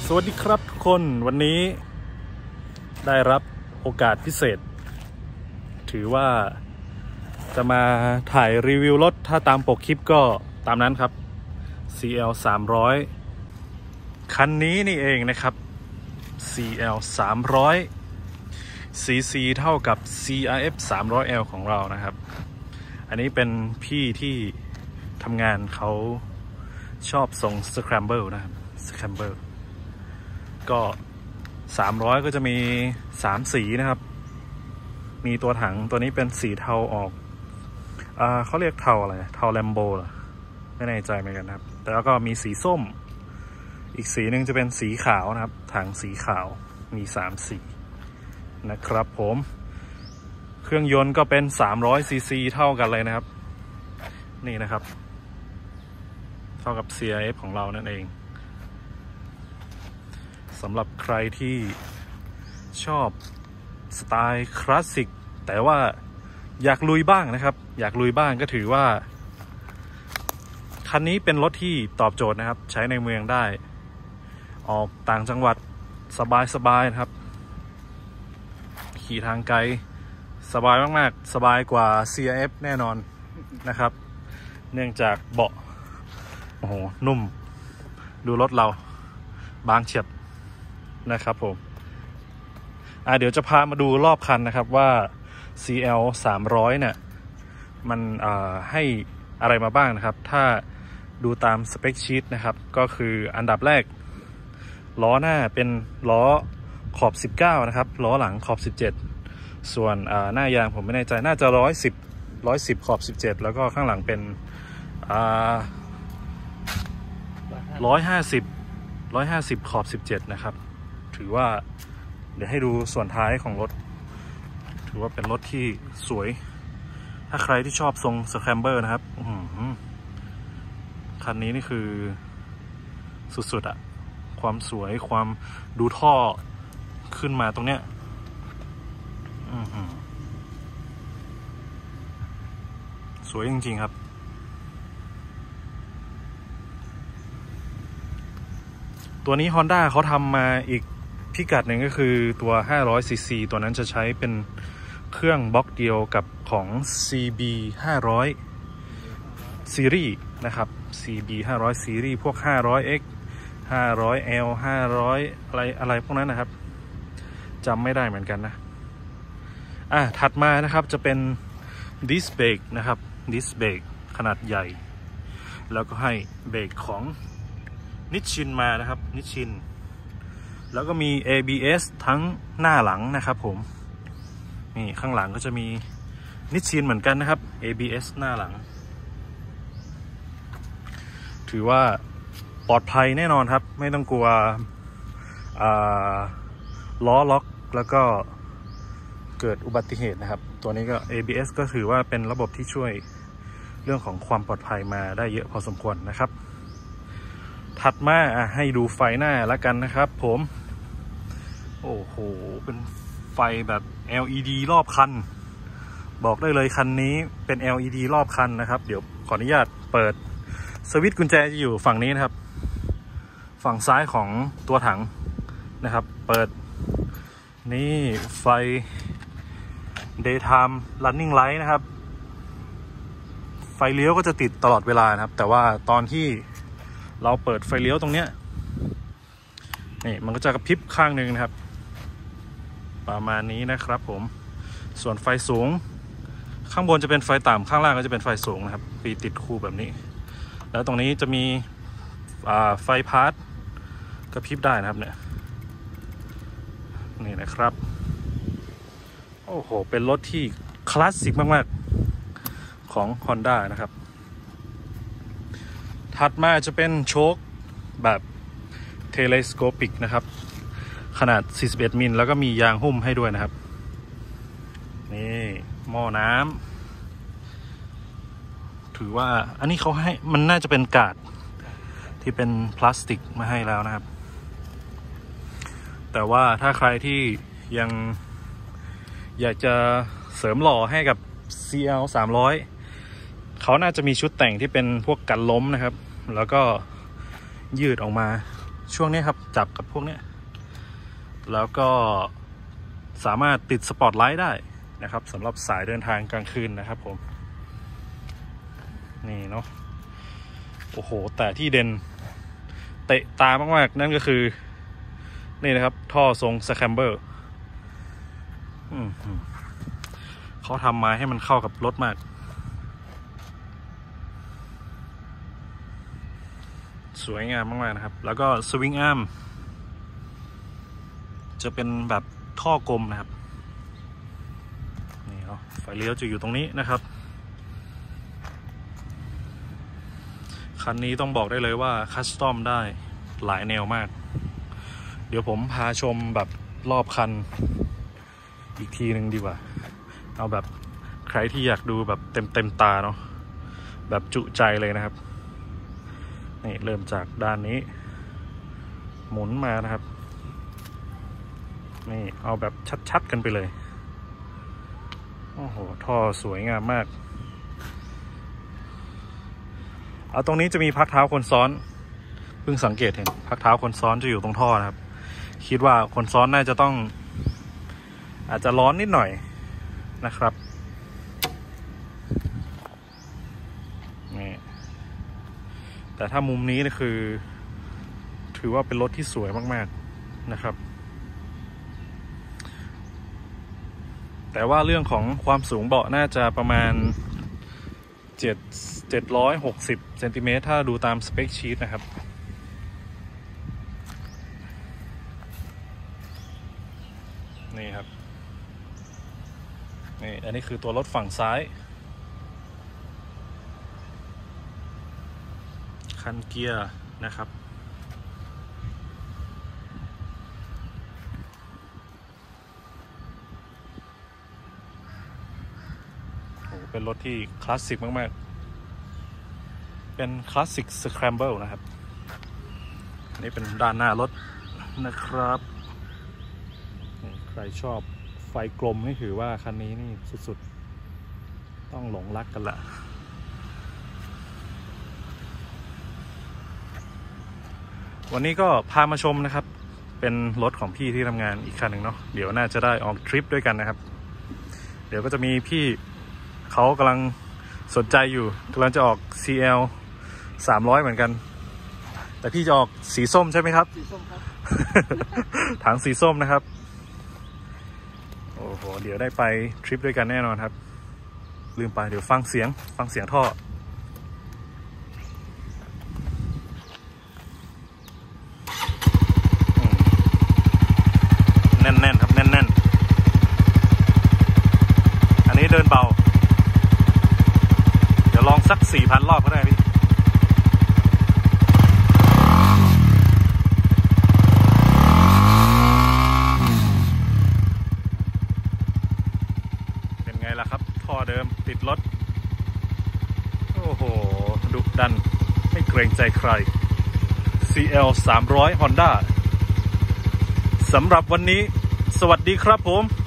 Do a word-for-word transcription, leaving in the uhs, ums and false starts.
สวัสดีครับทุกคนวันนี้ได้รับโอกาสพิเศษถือว่าจะมาถ่ายรีวิวรถถ้าตามปกคลิปก็ตามนั้นครับ ซี แอล สามร้อย คันนี้นี่เองนะครับ ซี แอล สามร้อย ซี ซี เท่ากับ ซี อาร์ เอฟ สามร้อยแอล ของเรานะครับอันนี้เป็นพี่ที่ทำงานเขาชอบทรง Scramble นะครับ Scramble ก็สามร้อยก็จะมีสามสีนะครับมีตัวถังตัวนี้เป็นสีเทาออกอ่าเขาเรียกเทาอะไรเทาแลมโบเหรอไม่แน่ใจเหมือนกันครับแต่แล้วก็มีสีส้มอีกสีหนึ่งจะเป็นสีขาวนะครับถังสีขาวมีสามสีนะครับผมเครื่องยนต์ก็เป็นสามร้อยซีซีเท่ากันเลยนะครับนี่นะครับเท่ากับ ซี อาร์ เอฟ ของเรานั่นเองสำหรับใครที่ชอบสไตล์คลาสสิกแต่ว่าอยากลุยบ้างนะครับอยากลุยบ้างก็ถือว่าคันนี้เป็นรถที่ตอบโจทย์นะครับใช้ในเมืองได้ออกต่างจังหวัดสบายๆนะครับขี่ทางไกลสบายมากๆสบายกว่า ซี อาร์ เอฟ แน่นอนนะครับเนื่องจากเบาะโอ้โหนุ่มดูรถเราบางเฉียบนะครับผมอ่ะเดี๋ยวจะพามาดูรอบคันนะครับว่า ซี แอล สามร้อยเนี่ยมันอ่าให้อะไรมาบ้างนะครับถ้าดูตามสเปคชีตนะครับก็คืออันดับแรกล้อหน้าเป็นล้อขอบสิบเก้านะครับล้อหลังขอบสิบเจ็ดส่วนอ่าหน้ายางผมไม่แน่ใจน่าจะร้อยสิบร้อยสิบขอบสิบเจ็ดแล้วก็ข้างหลังเป็นอ่าร้อยห้าสิบร้อยห้าสิบขอบสิบเจ็ดนะครับถือว่าเดี๋ยวให้ดูส่วนท้ายของรถถือว่าเป็นรถที่สวยถ้าใครที่ชอบทรงสแครมเบอร์นะครับคันนี้นี่คือสุดๆอะความสวยความดูท่อขึ้นมาตรงเนี้ยสวยจริงๆครับตัวนี้ Honda เขาทำมาอีกพิกัดหนึ่งก็คือตัวห้าร้อยซีซีตัวนั้นจะใช้เป็นเครื่องบล็อกเดียวกับของ ซี บี ห้าร้อย ซีรีส์นะครับ ซี บี ห้าร้อย ซีรีส์พวก ห้าร้อยเอ็กซ์ ห้าร้อยแอล ห้าร้อยอะไรอะไรพวกนั้นนะครับจำไม่ได้เหมือนกันนะอ่ะถัดมานะครับจะเป็นดิสเบรกนะครับดิสเบรกขนาดใหญ่แล้วก็ให้เบรกของนิชชินมานะครับนิชชินแล้วก็มี เอ บี เอส ทั้งหน้าหลังนะครับผมนี่ข้างหลังก็จะมีนิชชินเหมือนกันนะครับ เอ บี เอส หน้าหลังถือว่าปลอดภัยแน่นอนครับไม่ต้องกลัวล้อล็อกแล้วก็เกิดอุบัติเหตุนะครับตัวนี้ก็ เอ บี เอส ก็ถือว่าเป็นระบบที่ช่วยเรื่องของความปลอดภัยมาได้เยอะพอสมควรนะครับถัดมาให้ดูไฟหน้าแล้วกันนะครับผมโอ้โหเป็นไฟแบบ แอล อี ดี รอบคันบอกได้เลยคันนี้เป็น แอล อี ดี รอบคันนะครับเดี๋ยวขออนุญาตเปิดสวิตช์กุญแจจะอยู่ฝั่งนี้นะครับฝั่งซ้ายของตัวถังนะครับเปิดนี่ไฟ Daytime Running Light นะครับไฟเลี้ยวก็จะติดตลอดเวลานะครับแต่ว่าตอนที่เราเปิดไฟเลี้ยวตรงเนี้ยนี่มันก็จะกระพริบข้างหนึ่งนะครับประมาณนี้นะครับผมส่วนไฟสูงข้างบนจะเป็นไฟต่ำข้างล่างก็จะเป็นไฟสูงนะครับปีติดคู่แบบนี้แล้วตรงนี้จะมีไฟพาร์ทกระพริบได้นะครับเนี่ยนี่นะครับโอ้โหเป็นรถที่คลาสสิกมากๆของ Honda นะครับถัดมาจะเป็นโชคแบบเทเลสโคปิกนะครับขนาดสี่สิบเอ็ดมิลแล้วก็มียางหุ้มให้ด้วยนะครับนี่หม้อน้ำถือว่าอันนี้เขาให้มันน่าจะเป็นกาดที่เป็นพลาสติกมาให้แล้วนะครับแต่ว่าถ้าใครที่ยังอยากจะเสริมหล่อให้กับ ซี แอล สามร้อยเขา น่าจะมีชุดแต่งที่เป็นพวกกันล้มนะครับแล้วก็ยืดออกมาช่วงนี้ครับจับกับพวกนี้แล้วก็สามารถติดสปอตไลท์ได้นะครับสำหรับสายเดินทางกลางคืนนะครับผมนี่เนาะโอ้โหแต่ที่เด่นเตะตามากๆนั่นก็คือนี่นะครับท่อทรงสแคมเบอร์เขาทำมาให้มันเข้ากับรถมากสวยงามมากๆนะครับแล้วก็สวิงอาร์มจะเป็นแบบท่อกลมนะครับนี่เนาะไฟเลี้ยวจะอยู่ตรงนี้นะครับคันนี้ต้องบอกได้เลยว่าคัสตอมได้หลายแนวมากเดี๋ยวผมพาชมแบบรอบคันอีกทีหนึ่งดีกว่าเอาแบบใครที่อยากดูแบบเต็มเต็มตาเนาะแบบจุใจเลยนะครับนี่เริ่มจากด้านนี้หมุนมานะครับนี่เอาแบบชัดๆกันไปเลยโอ้โหท่อสวยงามมากเอาตรงนี้จะมีพักเท้าคนซ้อนเพิ่งสังเกตเห็นพักเท้าคนซ้อนจะอยู่ตรงท่อนะครับคิดว่าคนซ้อนน่าจะต้องอาจจะร้อนนิดหน่อยนะครับนี่แต่ถ้ามุมนี้นี่คือถือว่าเป็นรถที่สวยมากๆนะครับแต่ว่าเรื่องของความสูงเบาะน่าจะประมาณเจ็ด เจ็ดร้อยหกสิบเซนติเมตรถ้าดูตามสเปคชีทนะครับนี่ครับนี่อันนี้คือตัวรถฝั่งซ้ายคันเกียร์นะครับโอ้เป็นรถที่คลาสสิกมากๆเป็นคลาสสิกสแครมเบิลนะครับอันนี้เป็นด้านหน้ารถนะครับใครชอบไฟกลมนี่ถือว่าคันนี้นี่สุดๆต้องหลงรักกันละวันนี้ก็พามาชมนะครับเป็นรถของพี่ที่ทำงานอีกคันหนึ่งเนาะเดี๋ยวน่าจะได้ออกทริปด้วยกันนะครับเดี๋ยวก็จะมีพี่เขากำลังสนใจอยู่กำลังจะออก ซี แอล สามร้อยเหมือนกันแต่พี่จะออกสีส้มใช่ไหมครับสีส้มครับ ถังสีส้มนะครับโอ้โหเดี๋ยวได้ไปทริปด้วยกันแน่นอนครับลืมไปเดี๋ยวฟังเสียงฟังเสียงท่อแน่นๆครับแน่นๆอันนี้เดินเบาเดี๋ยวลองสัก สี่พัน รอบก็ได้พี่ท่อเดิมติดรถโอ้โหดุดันไม่เกรงใจใคร ซี แอล สามร้อย Honda สำหรับวันนี้สวัสดีครับผม